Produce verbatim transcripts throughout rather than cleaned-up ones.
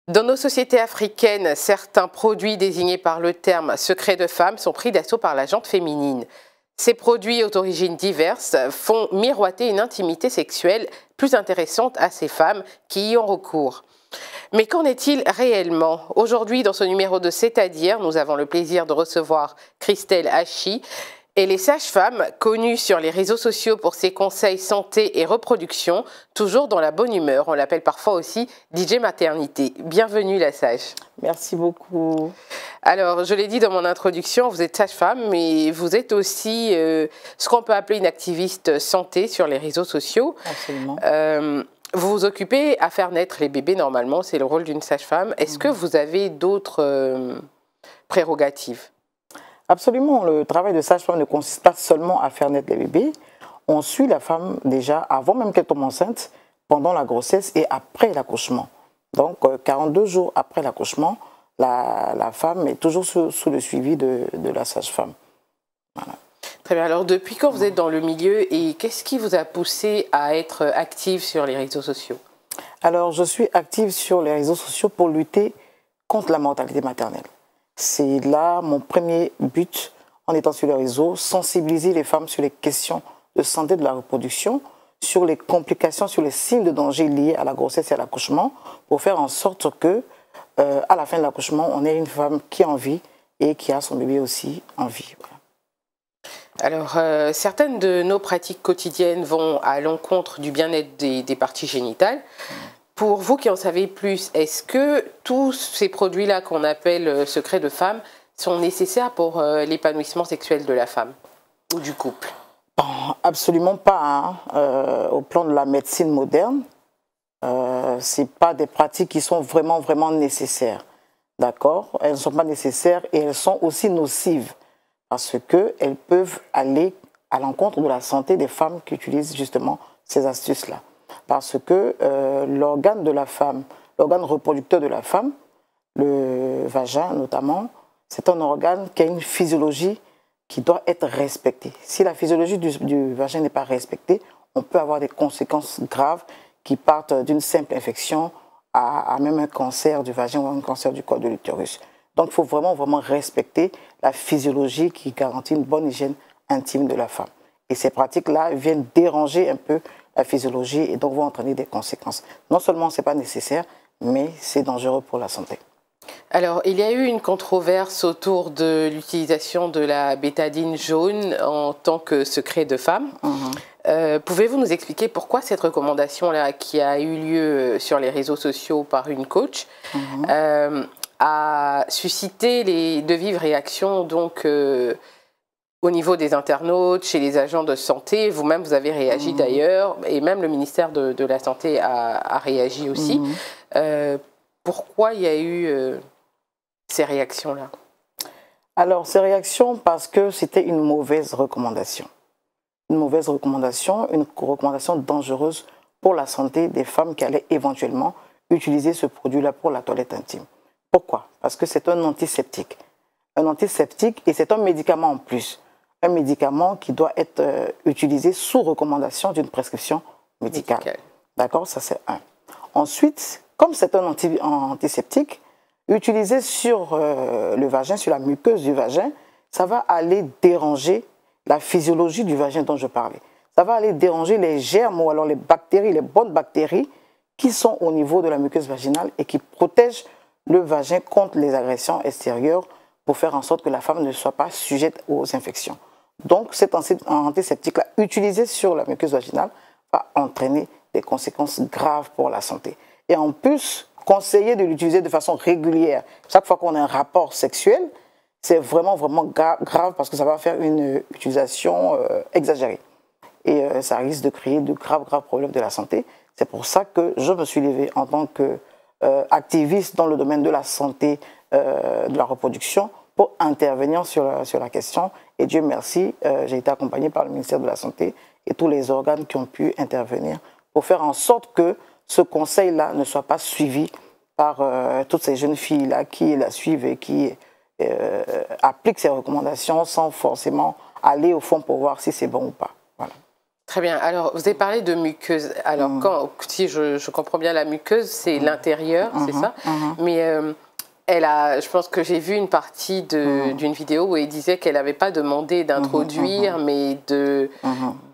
Dans nos sociétés africaines, certains produits désignés par le terme « secret de femme » sont pris d'assaut par la gente féminine. Ces produits aux origines diverses font miroiter une intimité sexuelle plus intéressante à ces femmes qui y ont recours. Mais qu'en est-il réellement? Aujourd'hui, dans ce numéro de C'est-à-dire, nous avons le plaisir de recevoir Christelle Hachi. Elle est sage-femme, connue sur les réseaux sociaux pour ses conseils santé et reproduction, toujours dans la bonne humeur. On l'appelle parfois aussi D J Maternité. Bienvenue la sage. Merci beaucoup. Alors, je l'ai dit dans mon introduction, vous êtes sage-femme, mais vous êtes aussi euh, ce qu'on peut appeler une activiste santé sur les réseaux sociaux. Absolument. Euh, vous vous occupez à faire naître les bébés, normalement, c'est le rôle d'une sage-femme. Est-ce mmh. que vous avez d'autres euh, prérogatives? Absolument. Le travail de sage-femme ne consiste pas seulement à faire naître les bébés. On suit la femme déjà avant même qu'elle tombe enceinte, pendant la grossesse et après l'accouchement. Donc, quarante-deux jours après l'accouchement, la, la femme est toujours sous, sous le suivi de, de la sage-femme. Voilà. Très bien. Alors, depuis quand vous êtes dans le milieu et qu'est-ce qui vous a poussé à être active sur les réseaux sociaux? Alors, je suis active sur les réseaux sociaux pour lutter contre la mortalité maternelle. C'est là mon premier but en étant sur les réseaux, sensibiliser les femmes sur les questions de santé de la reproduction, sur les complications, sur les signes de danger liés à la grossesse et à l'accouchement, pour faire en sorte que, euh, à la fin de l'accouchement, on ait une femme qui est en vie et qui a son bébé aussi en vie. Voilà. Alors, euh, certaines de nos pratiques quotidiennes vont à l'encontre du bien-être des, des parties génitales. Mmh. Pour vous qui en savez plus, est-ce que tous ces produits-là qu'on appelle secrets de femme sont nécessaires pour euh, l'épanouissement sexuel de la femme ou du couple? Bon, absolument pas. Hein. Euh, au plan de la médecine moderne, euh, ce n'est pas des pratiques qui sont vraiment, vraiment nécessaires. D'accord? Elles ne sont pas nécessaires et elles sont aussi nocives parce qu'elles peuvent aller à l'encontre de la santé des femmes qui utilisent justement ces astuces-là. Parce que euh, l'organe de la femme, l'organe reproducteur de la femme, le vagin notamment, c'est un organe qui a une physiologie qui doit être respectée. Si la physiologie du, du vagin n'est pas respectée, on peut avoir des conséquences graves qui partent d'une simple infection à, à même un cancer du vagin ou un cancer du col de l'utérus. Donc il faut vraiment, vraiment respecter la physiologie qui garantit une bonne hygiène intime de la femme. Et ces pratiques-là viennent déranger un peu la physiologie et donc vont entraîner des conséquences. Non seulement ce n'est pas nécessaire, mais c'est dangereux pour la santé. Alors, il y a eu une controverse autour de l'utilisation de la bétadine jaune en tant que secret de femme. Mmh. Euh, Pouvez-vous nous expliquer pourquoi cette recommandation-là, qui a eu lieu sur les réseaux sociaux par une coach, mmh. euh, a suscité les, de vives réactions donc, euh, au niveau des internautes, chez les agents de santé? Vous-même, vous avez réagi mmh. d'ailleurs, et même le ministère de, de la Santé a, a réagi aussi. Mmh. Euh, pourquoi il y a eu euh, ces réactions-là? Alors, ces réactions, parce que c'était une mauvaise recommandation. Une mauvaise recommandation, une recommandation dangereuse pour la santé des femmes qui allaient éventuellement utiliser ce produit-là pour la toilette intime. Pourquoi? Parce que c'est un antiseptique. Un antiseptique et c'est un médicament en plus. Un médicament qui doit être euh, utilisé sous recommandation d'une prescription médicale. Médical. D'accord? Ça, c'est un. Ensuite, comme c'est un anti antiseptique, utilisé sur euh, le vagin, sur la muqueuse du vagin, ça va aller déranger la physiologie du vagin dont je parlais. Ça va aller déranger les germes ou alors les bactéries, les bonnes bactéries qui sont au niveau de la muqueuse vaginale et qui protègent le vagin contre les agressions extérieures pour faire en sorte que la femme ne soit pas sujette aux infections. Donc, cet antiseptique-là, utilisé sur la muqueuse vaginale, va entraîner des conséquences graves pour la santé. Et en plus, conseiller de l'utiliser de façon régulière. Chaque fois qu'on a un rapport sexuel, c'est vraiment, vraiment gra grave parce que ça va faire une utilisation euh, exagérée. Et euh, ça risque de créer de graves, graves problèmes de la santé. C'est pour ça que je me suis levée en tant que Euh, activiste dans le domaine de la santé, euh, de la reproduction, pour intervenir sur la, sur la question. Et Dieu merci, euh, j'ai été accompagnée par le ministère de la Santé et tous les organes qui ont pu intervenir pour faire en sorte que ce conseil-là ne soit pas suivi par euh, toutes ces jeunes filles-là qui la suivent et qui euh, appliquent ces recommandations sans forcément aller au fond pour voir si c'est bon ou pas. Voilà. Très bien. Alors, vous avez parlé de muqueuse. Alors, mmh. quand, si je, je comprends bien, la muqueuse, c'est mmh. l'intérieur, mmh. c'est ça mmh. Mais euh, elle a, je pense que j'ai vu une partie d'une mmh. vidéo où elle disait qu'elle n'avait pas demandé d'introduire, mmh. mais de, mmh.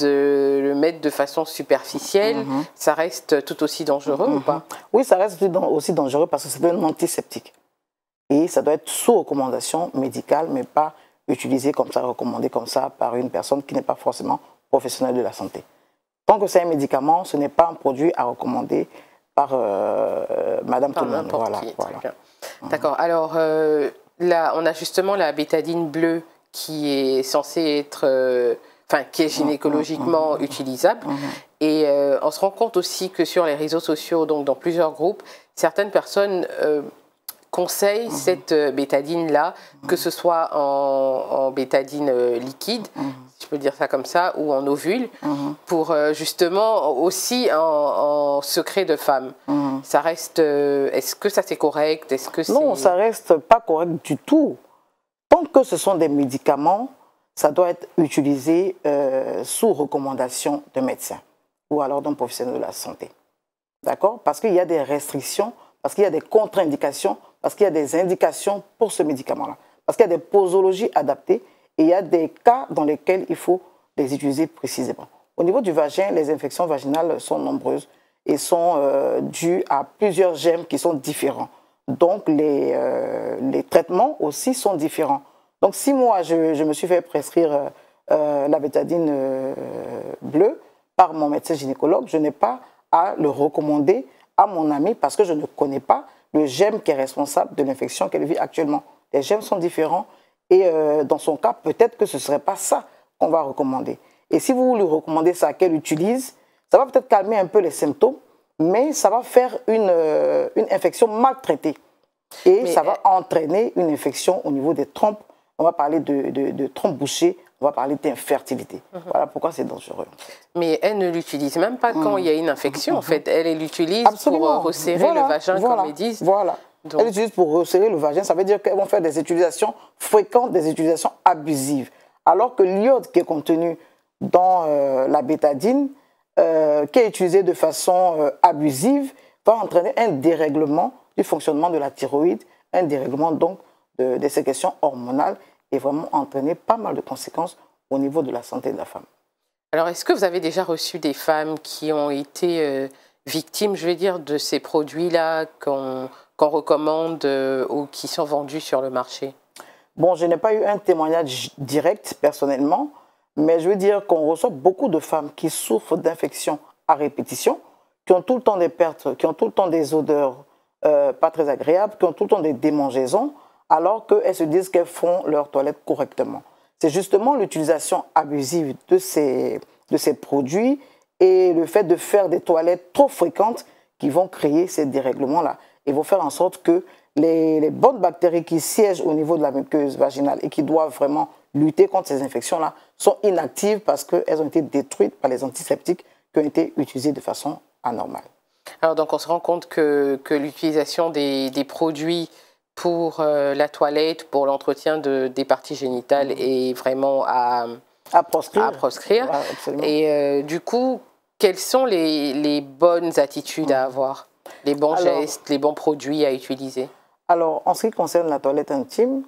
de le mettre de façon superficielle. Mmh. Ça reste tout aussi dangereux mmh. ou pas? Oui, ça reste aussi dangereux parce que c'est un antiseptique. Et ça doit être sous recommandation médicale, mais pas utilisé comme ça, recommandé comme ça par une personne qui n'est pas forcément professionnelle de la santé. Tant que c'est un médicament, ce n'est pas un produit à recommander par euh, Madame par tout le monde. Voilà, voilà. D'accord. Alors euh, là, on a justement la bétadine bleue qui est censée être, euh, enfin, qui est gynécologiquement mmh. utilisable. Mmh. Et euh, on se rend compte aussi que sur les réseaux sociaux, donc dans plusieurs groupes, certaines personnes euh, conseille mmh. cette bétadine-là, mmh. que ce soit en, en bétadine euh, liquide, mmh. si je peux dire ça comme ça, ou en ovule, mmh. pour euh, justement aussi en, en secret de femme. Mmh. Ça reste, euh, est-ce que ça c'est correct? Est-ce que non, ça reste pas correct du tout. Tant que ce sont des médicaments, ça doit être utilisé euh, sous recommandation de médecin ou alors d'un professionnel de la santé. D'accord? Parce qu'il y a des restrictions, parce qu'il y a des contre-indications, parce qu'il y a des indications pour ce médicament-là, parce qu'il y a des posologies adaptées et il y a des cas dans lesquels il faut les utiliser précisément. Au niveau du vagin, les infections vaginales sont nombreuses et sont euh, dues à plusieurs germes qui sont différents. Donc, les, euh, les traitements aussi sont différents. Donc, si moi, je, je me suis fait prescrire euh, la bétadine euh, bleue par mon médecin gynécologue, je n'ai pas à le recommander à mon ami parce que je ne connais pas le germe qui est responsable de l'infection qu'elle vit actuellement. Les germes sont différents et euh, dans son cas, peut-être que ce ne serait pas ça qu'on va recommander. Et si vous lui recommandez ça qu'elle utilise, ça va peut-être calmer un peu les symptômes, mais ça va faire une, euh, une infection mal traitée. Et mais ça va entraîner une infection au niveau des trompes. On va parler de, de, de trompes bouchées, on va parler d'infertilité. Mm-hmm. Voilà pourquoi c'est dangereux. Mais elle ne l'utilise même pas quand mm-hmm. il y a une infection, mm-hmm. en fait. Elle l'utilise pour resserrer voilà, le vagin, voilà, comme ils disent. Voilà. Donc. Elle l'utilise pour resserrer le vagin. Ça veut dire qu'elles vont faire des utilisations fréquentes, des utilisations abusives. Alors que l'iode qui est contenu dans euh, la bétadine, euh, qui est utilisée de façon euh, abusive, va entraîner un dérèglement du fonctionnement de la thyroïde, un dérèglement donc de, des sécrétions hormonales et vraiment entraîner pas mal de conséquences au niveau de la santé de la femme. Alors, est-ce que vous avez déjà reçu des femmes qui ont été euh, victimes, je vais dire, de ces produits-là qu'on qu'on recommande euh, ou qui sont vendus sur le marché? Bon, je n'ai pas eu un témoignage direct personnellement, mais je veux dire qu'on reçoit beaucoup de femmes qui souffrent d'infections à répétition, qui ont tout le temps des pertes, qui ont tout le temps des odeurs euh, pas très agréables, qui ont tout le temps des démangeaisons, alors qu'elles se disent qu'elles font leur toilette correctement. C'est justement l'utilisation abusive de ces, de ces produits et le fait de faire des toilettes trop fréquentes qui vont créer ces dérèglements-là et vont faire en sorte que les, les bonnes bactéries qui siègent au niveau de la muqueuse vaginale et qui doivent vraiment lutter contre ces infections-là sont inactives parce qu'elles ont été détruites par les antiseptiques qui ont été utilisés de façon anormale. Alors donc on se rend compte que, que l'utilisation des, des produits pour euh, la toilette, pour l'entretien de, des parties génitales mmh. est vraiment à, à proscrire. À proscrire. Ouais, et euh, du coup, quelles sont les, les bonnes attitudes mmh. à avoir, les bons alors, gestes, les bons produits à utiliser? Alors, en ce qui concerne la toilette intime,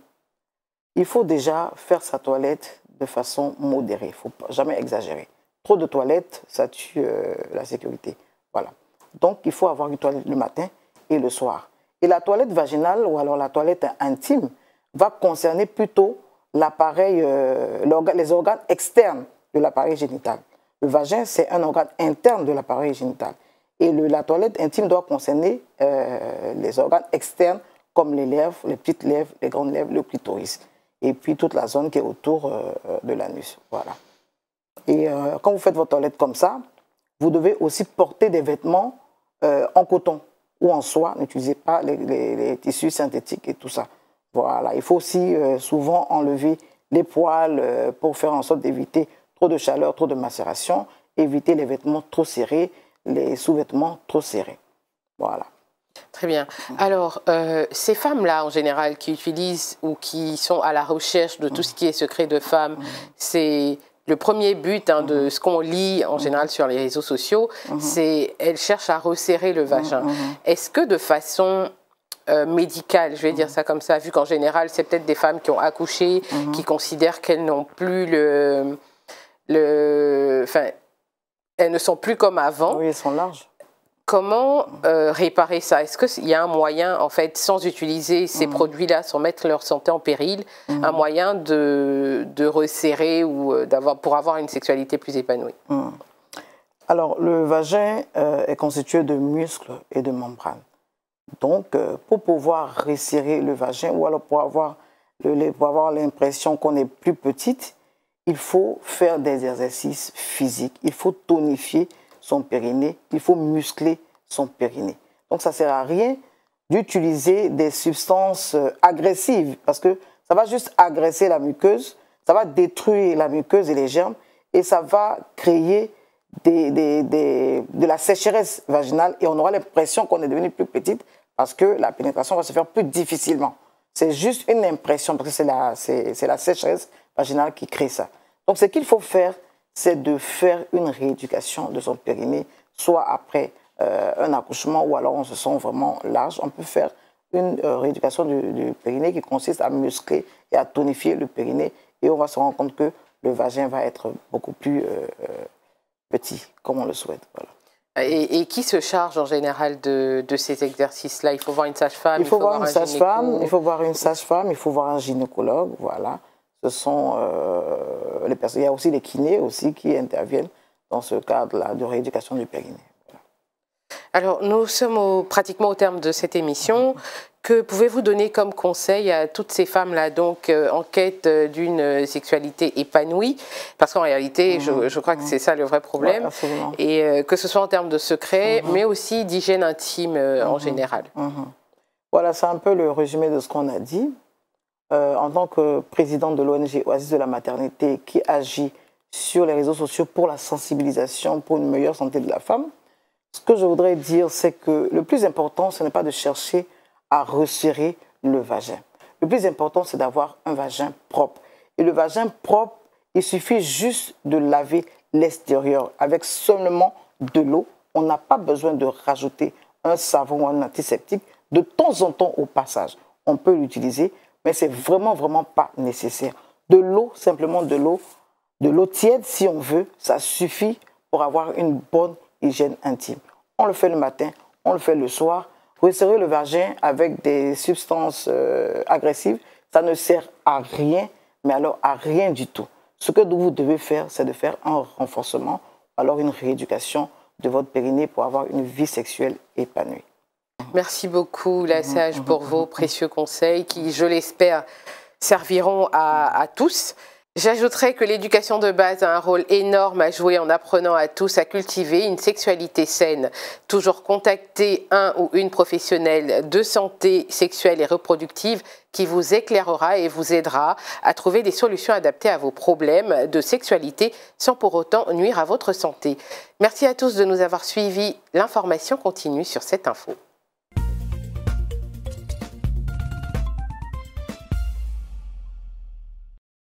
il faut déjà faire sa toilette de façon modérée. Il ne faut jamais exagérer. Trop de toilettes, ça tue euh, la sécurité. Voilà. Donc, il faut avoir une toilette le matin et le soir. Et la toilette vaginale ou alors la toilette intime va concerner plutôt l'appareil, euh, les organes externes de l'appareil génital. Le vagin, c'est un organe interne de l'appareil génital. Et le, la toilette intime doit concerner euh, les organes externes comme les lèvres, les petites lèvres, les grandes lèvres, le clitoris. Et puis toute la zone qui est autour euh, de l'anus. Voilà. Et euh, quand vous faites votre toilette comme ça, vous devez aussi porter des vêtements euh, en coton ou en soie. N'utilisez pas les, les, les tissus synthétiques et tout ça. Voilà. Il faut aussi euh, souvent enlever les poils euh, pour faire en sorte d'éviter trop de chaleur, trop de macération, éviter les vêtements trop serrés, les sous-vêtements trop serrés. Voilà. Très bien. Alors, euh, ces femmes-là, en général, qui utilisent ou qui sont à la recherche de tout ce qui est secret de femmes, c'est le premier but hein, de ce qu'on lit en général sur les réseaux sociaux, Mhm. c'est elle cherche à resserrer le vagin. Mhm. Est-ce que de façon euh, médicale, je vais dire ça comme ça, vu qu'en général, c'est peut-être des femmes qui ont accouché, Mhm. qui considèrent qu'elles n'ont plus le... le enfin, elles ne sont plus comme avant. Oui, ils sont larges. Comment euh, réparer ça? Est-ce qu'il y a un moyen, en fait, sans utiliser ces Mhm. produits-là, sans mettre leur santé en péril, Mhm. un moyen de, de resserrer ou d'avoir pour avoir une sexualité plus épanouie? Mhm. Alors, le vagin euh, est constitué de muscles et de membranes. Donc, euh, pour pouvoir resserrer le vagin ou alors pour avoir le, pour avoir l'impression qu'on est plus petite, il faut faire des exercices physiques. Il faut tonifier son périnée, il faut muscler son périnée. Donc, ça ne sert à rien d'utiliser des substances agressives parce que ça va juste agresser la muqueuse, ça va détruire la muqueuse et les germes et ça va créer des, des, des, de la sécheresse vaginale et on aura l'impression qu'on est devenu plus petite parce que la pénétration va se faire plus difficilement. C'est juste une impression parce que c'est la, c'est, c'est la sécheresse vaginale qui crée ça. Donc, ce qu'il faut faire, c'est de faire une rééducation de son périnée, soit après euh, un accouchement ou alors on se sent vraiment large. On peut faire une euh, rééducation du, du périnée qui consiste à muscler et à tonifier le périnée et on va se rendre compte que le vagin va être beaucoup plus euh, euh, petit, comme on le souhaite. Voilà. Et, et qui se charge en général de, de ces exercices-là? Il faut voir une sage-femme, il faut, il faut voir, voir une sage-femme, il faut voir une sage-femme, il faut voir un gynécologue, voilà. Ce sont euh, les personnes. Il y a aussi les kinés aussi qui interviennent dans ce cadre-là de rééducation du périnée. Voilà. Alors, nous sommes au, pratiquement au terme de cette émission. Que pouvez-vous donner comme conseil à toutes ces femmes-là, donc euh, en quête d'une sexualité épanouie? Parce qu'en réalité, mmh, je, je crois mmh. que c'est ça le vrai problème. Ouais, et euh, que ce soit en termes de secret, mmh. mais aussi d'hygiène intime euh, mmh. en général. Mmh. Voilà, c'est un peu le résumé de ce qu'on a dit. Euh, en tant que présidente de l'O N G Oasis de la maternité qui agit sur les réseaux sociaux pour la sensibilisation, pour une meilleure santé de la femme, ce que je voudrais dire, c'est que le plus important, ce n'est pas de chercher à resserrer le vagin. Le plus important, c'est d'avoir un vagin propre. Et le vagin propre, il suffit juste de laver l'extérieur avec seulement de l'eau. On n'a pas besoin de rajouter un savon ou un antiseptique de temps en temps au passage. On peut l'utiliser, mais c'est vraiment, vraiment pas nécessaire. De l'eau, simplement de l'eau, de l'eau tiède si on veut, ça suffit pour avoir une bonne hygiène intime. On le fait le matin, on le fait le soir. Resserrer le vagin avec des substances euh, agressives, ça ne sert à rien, mais alors à rien du tout. Ce que vous devez faire, c'est de faire un renforcement, alors une rééducation de votre périnée pour avoir une vie sexuelle épanouie. Merci beaucoup, la sage, pour vos précieux conseils qui, je l'espère, serviront à, à tous. J'ajouterais que l'éducation de base a un rôle énorme à jouer en apprenant à tous à cultiver une sexualité saine. Toujours contacter un ou une professionnelle de santé sexuelle et reproductive qui vous éclairera et vous aidera à trouver des solutions adaptées à vos problèmes de sexualité sans pour autant nuire à votre santé. Merci à tous de nous avoir suivis. L'information continue sur cette info.